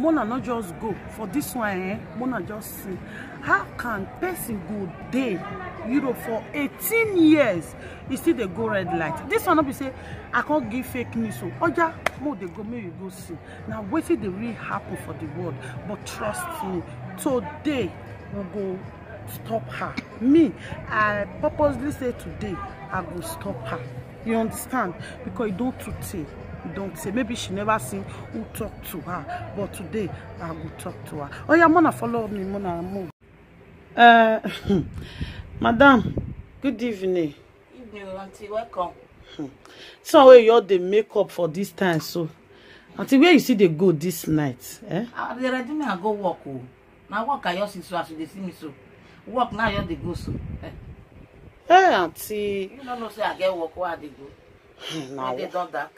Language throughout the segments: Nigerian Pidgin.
Mona not just go for this one, eh? Mona just see how can person go day Europe for 18 years you still they go red light. This one not be say I can't give fake news. So oja more they go, maybe you go see. Now wait till the real happen for the world. But trust me, today we'll go stop her. Me, I purposely say today I will stop her. You understand? Because you don't too say. You don't say. Maybe she never seen who talk to her. But today I will talk to her. Oh yeah, Mona follow me, Mona move. Madam, good evening. Evening, auntie, welcome. So where you all the makeup for this time, so auntie, where you see they go this night? Eh? They ready me and go walk. Oh. Now walk I just see so as they see me so. Walk now you they go so. Hey auntie. You don't know say I get walk where they go. Now they done that.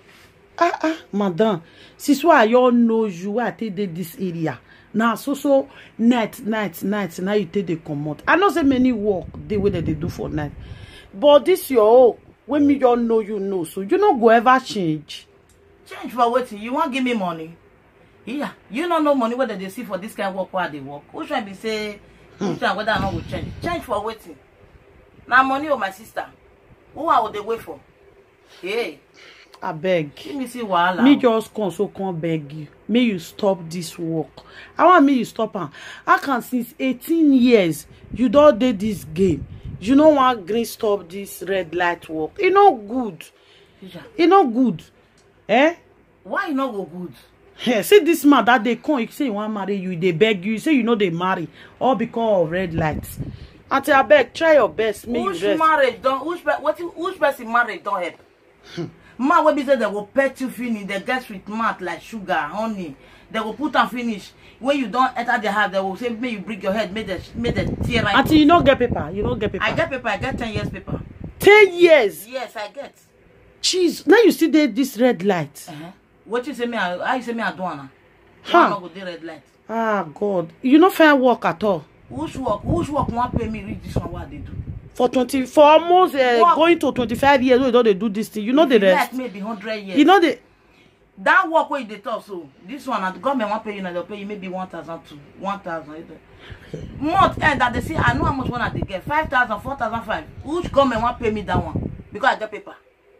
Madam, since why you all know you where I take this area. Now so night now you take the commode. I know say many work the way that they do for night. But this your own, when me don't know you know, so you not go ever change. Change for what? You won't give me money? Yeah, you don't know money whether they see for this kind of work where they work. Who should be say whether I not will change? Change for waiting. Now money or my sister. Who are they wait for? Hey. I beg. Let me see wahala. Me just come beg you. May you stop this work. I want me you stop her. I can since 18 years you don't do this game. You know want green stop this red light work. It not good. It not good. Eh? Why you not go good? Yeah, see this man that they come, you say you want marry you, they beg you, say you know they marry, all because of red lights. Auntie, I beg, try your best. Which marriage don't which person marriage don't help? Man will be say they will pet you finish, they get sweet mouth like sugar, honey. They will put and finish. When you don't enter the house, they will say, may you break your head, make the tear right. Auntie, you don't get paper. You don't get paper. I get paper, I get 10 years paper. 10 years? Yes, I get. Jeez, now you see this red light. What you say me, how you say me I do now? Huh? Not go the red light. Ah God. You not fair work at all. Which work won't pay me read this one what they do? For almost going to 25 years, we don't they do this thing. You know the rest. Like maybe 100 years. You know the that work where they talk so. This one the government won't pay you now, they'll pay you maybe 1,000 to 1,000. Month end that they say I know how much one they get. 5,000, 4,005. Which government won't pay me that one? Because I get paper.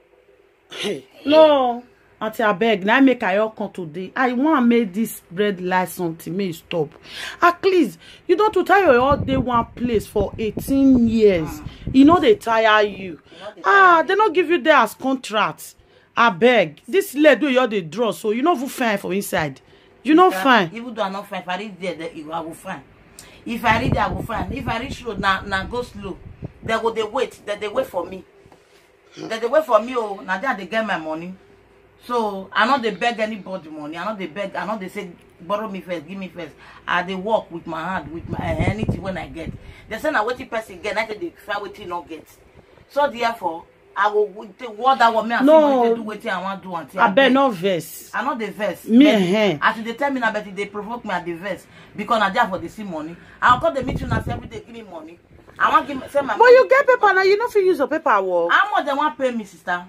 No. Auntie, I beg. Now I make I all come today. I want to make this red light something may stop. At least you don't to tire all day one place for 18 years. You know they tire you. They not give you there as contract. I beg. This lady you they draw, so you know who fine for inside. You know fine. Even though I not fine, if I read there, I will fine. If I read there, I will fine. If I reach road now go slow. They go they wait. They wait for me. They wait for me. Oh, now they get my money. So I know they beg anybody money. I know they beg. I know they say borrow me first, give me first. I they work with my hand, with my anything when I get. They say now what person get, I say they find what not get. So therefore, I will take what that want me and see do what I want to do until I bet no verse. I know the verse. Me as they tell me now, but they provoke me at the verse because I there for the see money. I'll call the meeting and say every day give me money. I want give send my. But money. You get paper now. You know if you use your paper work. How much they want pay me, sister?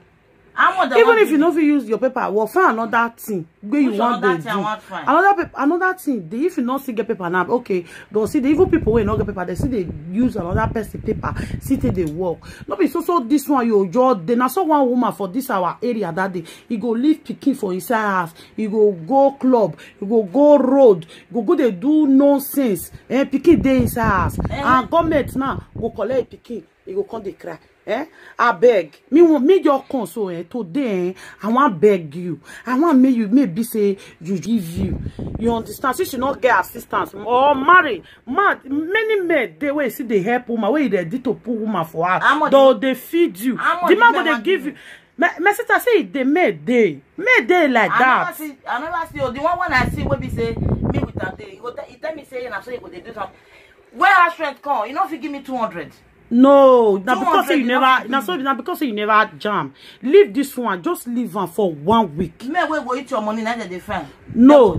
Even if you know if you use your paper, well, find another thing where you want to do. Another thing. If you not see get paper now, okay, they'll see the evil people will not get paper. They see they use another person paper, see they work. No, be so this one you just then I saw one woman for this our area that day. He go leave picking for inside house. He go club. He go road. He go they do nonsense. Picking day inside house. And government now go collect picking. He go come they cry. I beg. Me your console today. I want beg you. I want maybe say you give you. You understand? Since you not get assistance or marry, many men they will see they help woman. Where they did to put woman for her. Though they feed you. The man will they give you. My sister say they made day like that. I never see. The one when I see will be say me with that day. He tell me say and so you go they do something. Where our strength come? You know if you give me 200. No, now because you never never jam. Leave this one, just leave one for 1 week. Me where go eat your money now they find. No,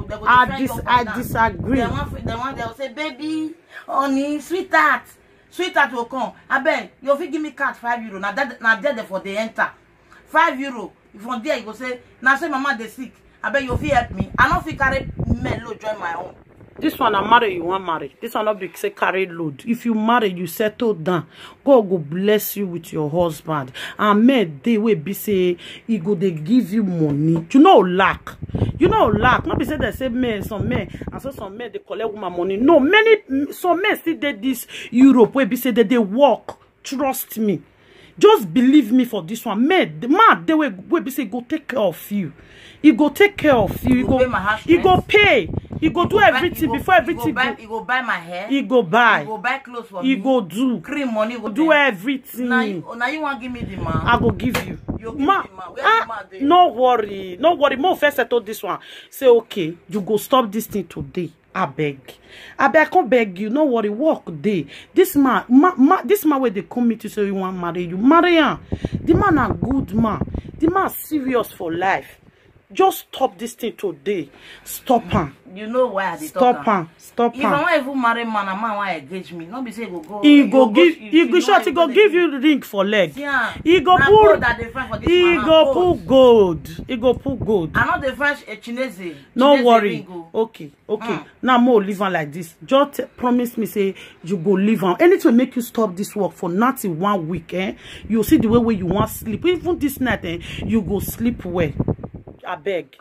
I disagree. They'll say, baby, honey, sweetheart will come. I beg you if you give me card €5. Now there for the enter €5. From there you go say, now say mama they sick. I beg you if you help me. I don't fit carry mellow join my own. This one I marry, you want marry. This one not be say carry load. If you marry, you settle down. God go bless you with your husband. And men they will be say he go they give you money. You know lack. You know lack. Not be say they say men, some men, and so some men they collect woman money. No, some men still did this Europe where be say that they work. Trust me. Just believe me for this one. Man, the man they will be say go take care of you. He go take care of you. He go pay. He go do everything before everything. He go buy my hair. He go buy. He go buy clothes for me. He go do cream money. Go do everything. Now you want give me the man. I go give you. You give me the man. Where the man dey? No worry. No worry. More first settle this one. Say okay. You go stop this thing today. I beg. I can't beg you. No worry. Work day. This man where they come meet you say you want marry you. Marry him. The man a good man. The man serious for life. Just stop this thing today. Stop him. You know why I dey talk. Stop him. Stop him. If I want even marry man, a man want engage me. Not be say go. He go give. He go short. He go give you ring for leg. Yeah. He go put. He go put gold. He go put gold. I know the French Chinese. No worry. Okay. Now more leave on like this. Just promise me say you go leave on. Anything make you stop this work for not in 1 week. You see the way you want sleep. Even this night, you go sleep well. I beg.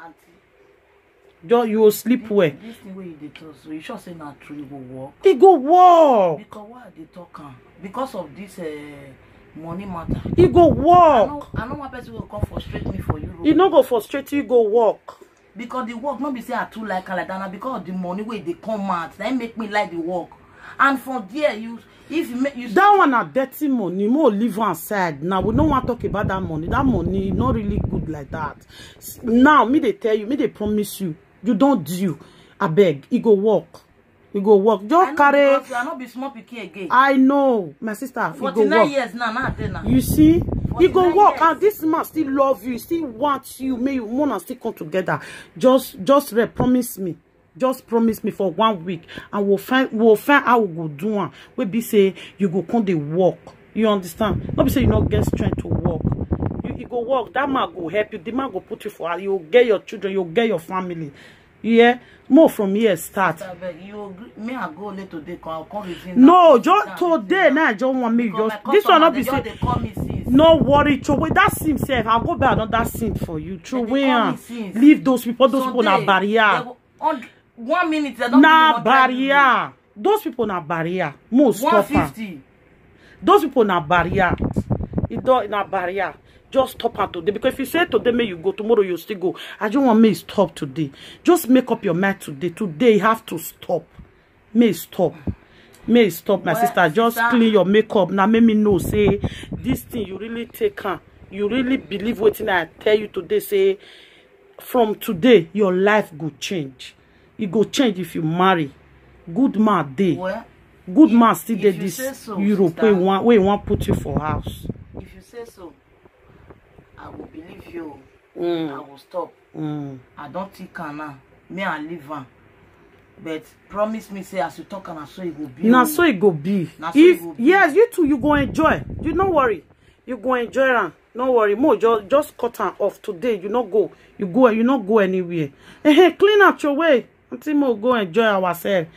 Auntie, you will sleep well. This thing where you dey talk, so you sure say not true, you go work? It go work. Because why they talk? Because of this money matter. It go work. I know one person will come frustrate me for you. It no go frustrate you, go work. Because the work not be say I too like that, and because of the money where they come out, that make me like the work. And from there, if you that one a dirty money, more leave on side. Now we don't want to talk about that money. That money not really good like that. Now me they tell you, me they promise you, you don't do. I beg, it go work. It go work. Just carry. I not be small picky again. I know, my sister. 49 years now. You see, it go work, years. And this man still love you, still wants you. May you wanna still come together. Just promise me. Just promise me for 1 week, and we'll find how we go do one. We be say you go come the work. You understand? Not be say you not get strength to work. You go work. That man go help you. The man go put you for. You get your children. You get your family. Yeah. More from here start. Me I go late today. No, just today. Now I just want me just. This one not be say. No worry, throw away that sin self. I'll go buy another sin for you. Throw away. Leave those people. Those people na barrier. 1 minute, they don't na barrier. Those people na barrier. Most 150. Those people na barrier. It don't na barrier. Just stop her today. Because if you say today, may you go tomorrow, you still go. I don't want me stop today. Just make up your mind today. Today you have to stop. May stop. May stop, my sister. Just clean your makeup. Now make me know. Say this thing you really take her. You really believe what I tell you today. Say from today your life go change. It go change if you marry. Good man dey. Well, good man still dey this so, Europe sister, where you want put you for house. If you say so, I will believe you. I will stop. I don't think now. Me I leave her. But promise me say as you talk and so it go be. Now so it go be. If yes, you too you go enjoy. You don't worry. You go enjoy her. No worry, more just cut her off today. You not go. You not go anywhere. Clean up your way. Until more go enjoy ourselves.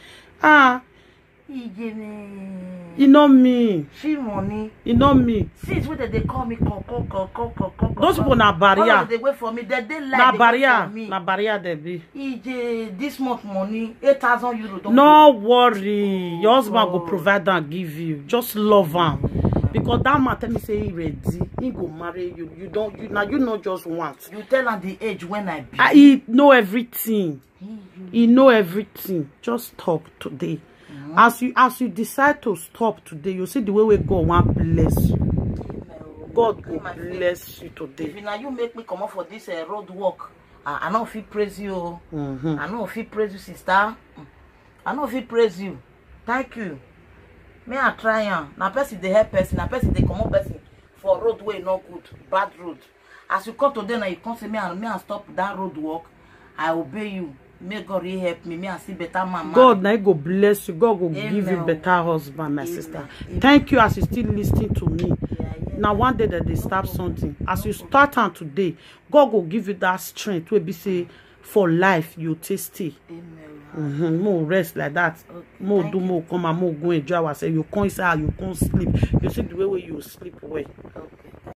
You know me. She money. You know me. Since when they call me those people na barrier. They wait for me. They like na barrier. Na barrier they be. This month money 8,000 euro. No worry. Your husband will provide and give you. Just love him. Because that man tell me say he ready, he go marry you. You not just want. You tell him the age when I be. He know everything. He know everything. Just stop today. As you decide to stop today, you see the way God want bless you. God will bless you today. If now you make me come up for this road walk, I know if he praise you. I know if he praise you, sister. I know if he praise you. Thank you. Me I try na person they help person, na person they come up person for road way not good, bad road. As you come today now you come say me and stop that road walk, I obey you. May God really help me. Me I see better mama. God now go bless you. God will give you better husband, my sister. Thank you as you still listening to me. Now one day that they start something. As you start on today, God will give you that strength. Will be say for life you tasty. Amen. More rest like that. Okay, More do more come and more go enjoy ourselves. You can't say you can't sleep. You see the way you sleep well. Okay.